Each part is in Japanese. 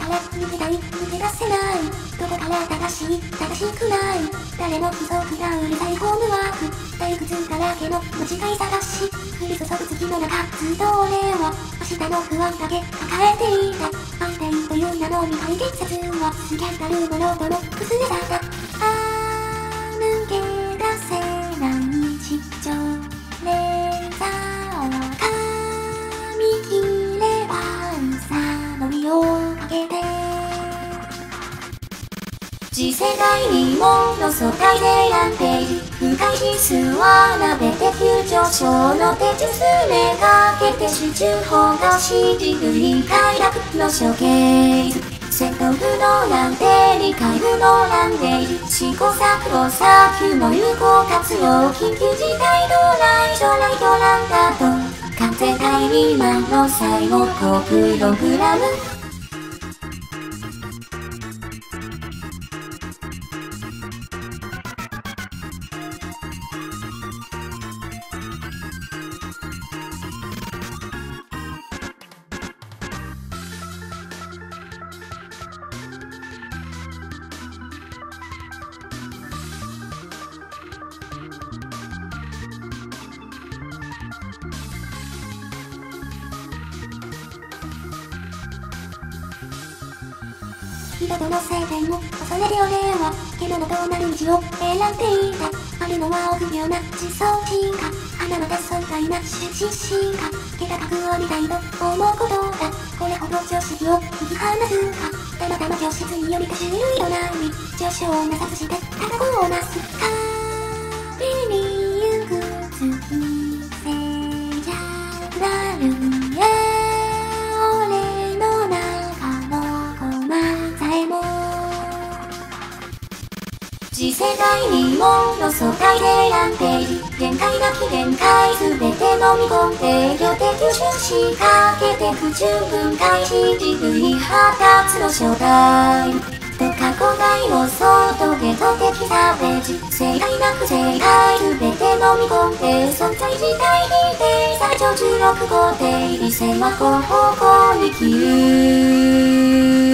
から抜けたい抜け出せない。どこから正しい正しくない。誰の規則がうるさいホームワーク。退屈だらけの間違い探し。降り注ぐ月の中ずっと俺は明日の不安だけ抱えていた。安定という名のに解決説はスキャンダルのロードの崩れだった。抜け出せない日常レーザーを噛み切ればさの実をかけて次世代にもの疎開で安定深い指数は鍋で急上昇の手術めがけて集中法が信じる理解楽の処刑戦闘不能なんて理解不能なんで試行錯誤早急の有効活用緊急事態到来将来ドランだと完全体未満の最後高プログラム人との晴天を恐れる俺は獣となる道を選んでいた。あるのは臆病な自走進化花の手尊大な終身進化気高く降りたいと思うことがこれほど常識を引き離すか。たまたま教室により多種類の波上昇なさずして戦をなす旅に行く月静寂なる次世代にもの疎開で安定限界なき限界全て飲み込んで量的吸収しかけて不十分解し人類発達の正体と過去外の外でと的差別正解なく正解全て飲み込んで存在自体否定最上16号定理性は後方向に消える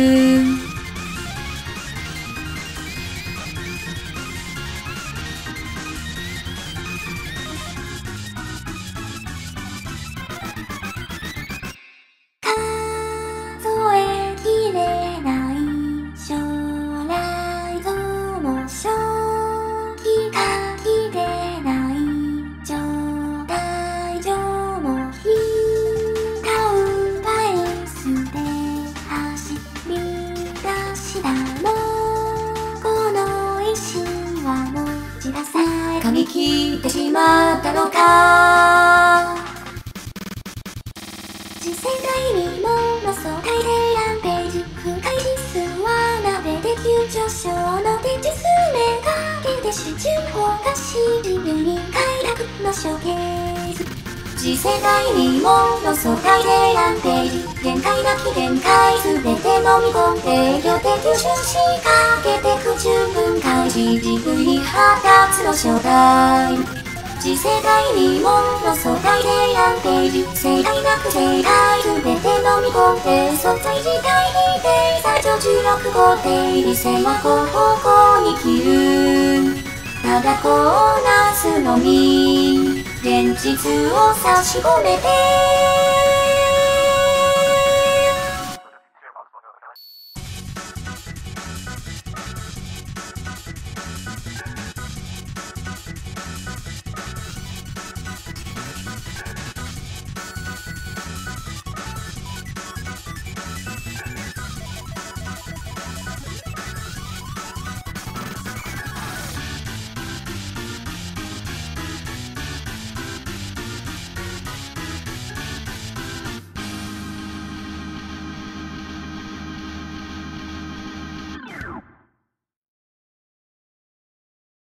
噛み切ってしまったのか次世代にもの疎開でランページ深い指数は鍋で急上昇の手術めがけて集中法が信じる理解楽の処刑次世代にもの疎開でランページ限界なき限界全て飲み込んで量的吸しかけて不十分解し人類発達の正体次世代にもの疎開でランページ正解なく正解全て飲み込んで存在自体否定最上16号定理性は後方向に消えるただこうなすのみ現実を差し込めて